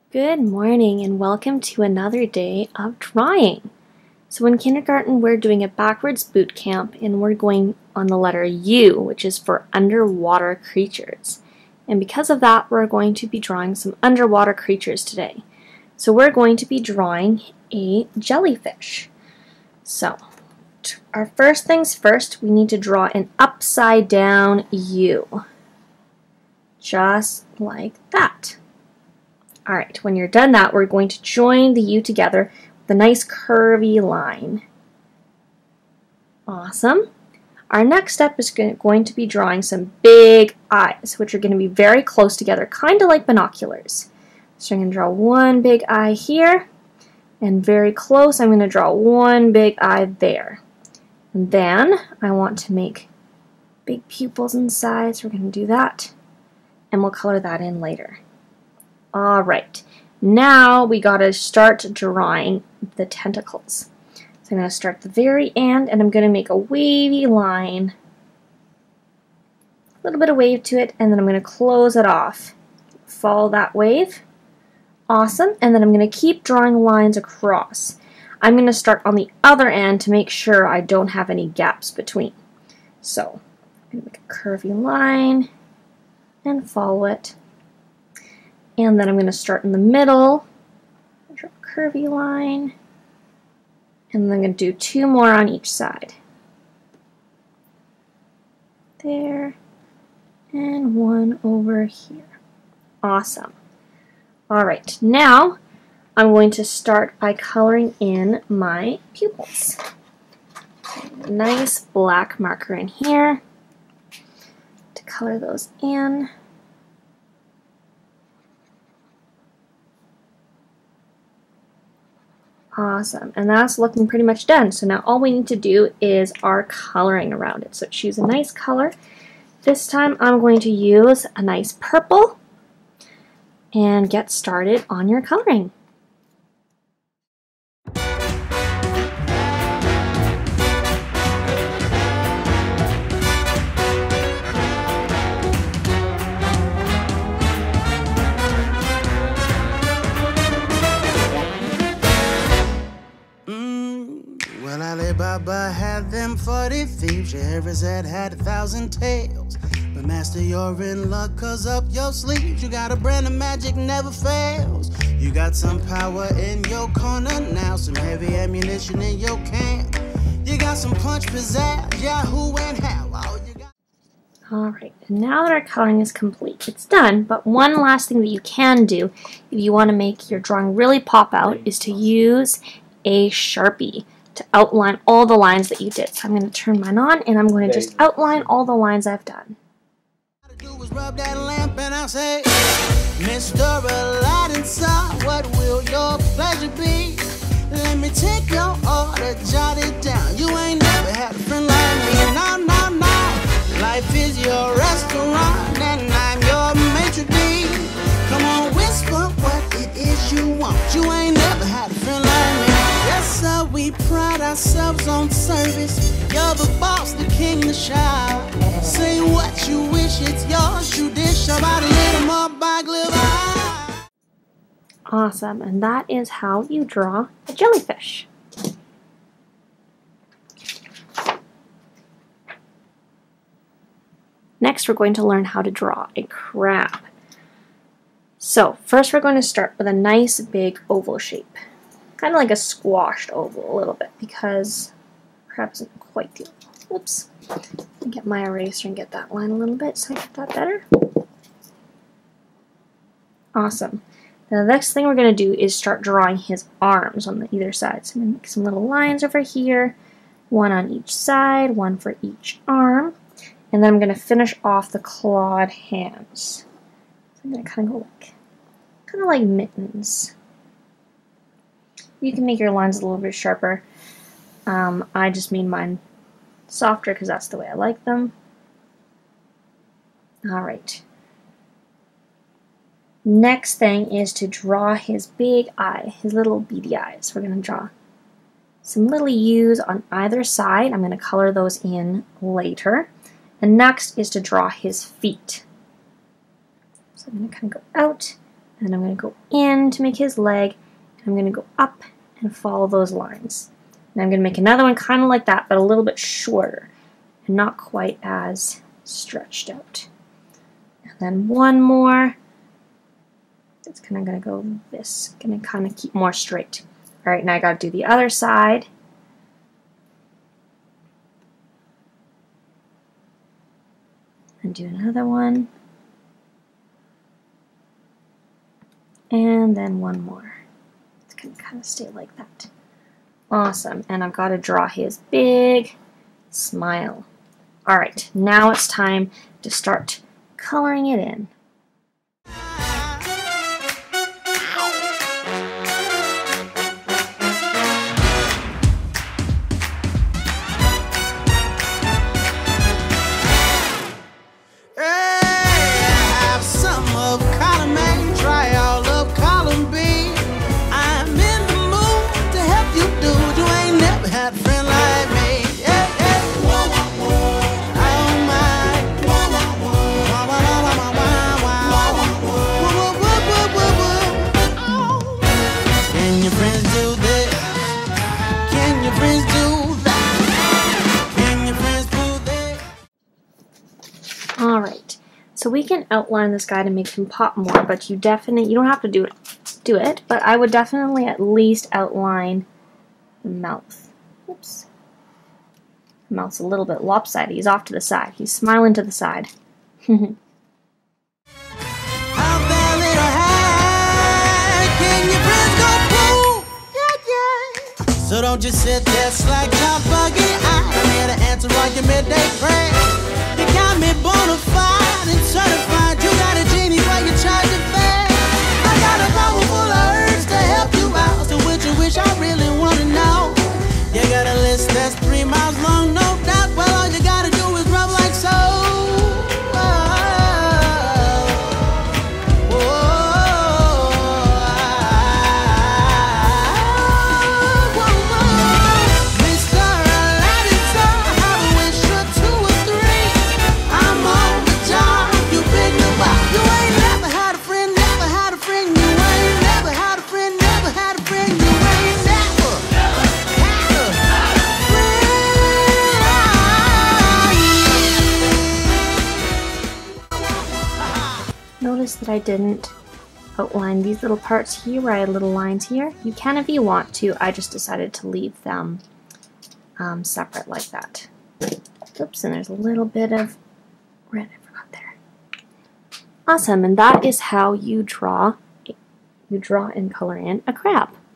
Good morning and welcome to another day of drawing. So in kindergarten we're doing a backwards boot camp and we're going on the letter U, which is for underwater creatures. And because of that we're going to be drawing some underwater creatures today. So we're going to be drawing a jellyfish. So our first things first, we need to draw an upside down U. Just like that. Alright, when you're done that, we're going to join the U together with a nice curvy line. Awesome. Our next step is going to be drawing some big eyes, which are going to be very close together, kind of like binoculars. So I'm going to draw one big eye here, and very close, I'm going to draw one big eye there. And then I want to make big pupils inside, so we're going to do that, and we'll color that in later. Alright, now we gotta start drawing the tentacles. So I'm going to start at the very end and I'm going to make a wavy line, a little bit of wave to it, and then I'm going to close it off. Follow that wave. Awesome, and then I'm going to keep drawing lines across. I'm going to start on the other end to make sure I don't have any gaps between. So I'm going to make a curvy line and follow it. And then I'm going to start in the middle, draw a curvy line, and then I'm going to do two more on each side. There, and one over here. Awesome. Alright, now I'm going to start by coloring in my pupils. Nice black marker in here to color those in. Awesome, and that's looking pretty much done. So now all we need to do is our coloring around it. So choose a nice color. This time I'm going to use a nice purple and get started on your coloring. Baba had them 40 thieves, Scheherazade had 1,000 tales. But master, you're in luck, cause up your sleeves you got a brand of magic never fails. You got some power in your corner now, some heavy ammunition in your camp. You got some punch, pizzazz, Yahoo and how. All you got. Alright, now that our coloring is complete, it's done, but one last thing that you can do if you want to make your drawing really pop out is to use a Sharpie to outline all the lines that you did. So I'm going to turn mine on and I'm going to just outline all the lines I've done. All I do is rub that lamp and I'll say, Mr. Aladdin, sir, what will your pleasure be? Let me take your order, jot it down. You ain't never had a friend like me. No, no, no. Life is your restaurant and I'm your maitre d'. Come on, whisper what it is you want. You ain't never had a friend like me. Yes, sir, we pride ourselves on service. You're the boss, the king, the shower. Say what you wish, it's yours. You dish about a little more by glitter. Awesome, and that is how you draw a jellyfish. Next, we're going to learn how to draw a crab. So, first we're going to start with a nice big oval shape. Kind of like a squashed oval a little bit because crab isn't quite the oval. Oops. Let me get my eraser and get that line a little bit so I get that better. Awesome. Now, the next thing we're going to do is start drawing his arms on either side. So I'm going to make some little lines over here, one on each side, one for each arm. And then I'm going to finish off the clawed hands. So I'm going to kind of go like mittens. You can make your lines a little bit sharper. I just made mine softer because that's the way I like them. Alright. Next thing is to draw his big eye, his little beady eyes. We're going to draw some little U's on either side. I'm going to color those in later. And next is to draw his feet. So I'm going to kind of go out And I'm going to go in to make his leg. And I'm going to go up and follow those lines. And I'm going to make another one kind of like that, but a little bit shorter and not quite as stretched out. And then one more. It's kind of going to go this. Going to kind of keep more straight. All right, now I got to do the other side. And do another one. And then one more. It's going to kind of stay like that. Awesome. And I've got to draw his big smile. All right, now it's time to start coloring it in. Alright, so we can outline this guy to make him pop more, but you don't have to do it, but I would definitely at least outline the mouth. Oops. The mouth's a little bit lopsided. He's off to the side. He's smiling to the side. So don't just sit there slack top buggy. I'm here to answer all your midday prayers. You got me bona fide and certified. You got a genie while you charge the fare. I got a bottle full of herbs to help you out. So which you wish I really want to know. You got a list that's 3 miles long, no doubt. Well, all you gotta do is rub like so. Notice that I didn't outline these little parts here where I had little lines here. You can if you want to. I just decided to leave them separate like that. Oops, and there's a little bit of red I forgot there. Awesome, and that is how you draw and color in a crab.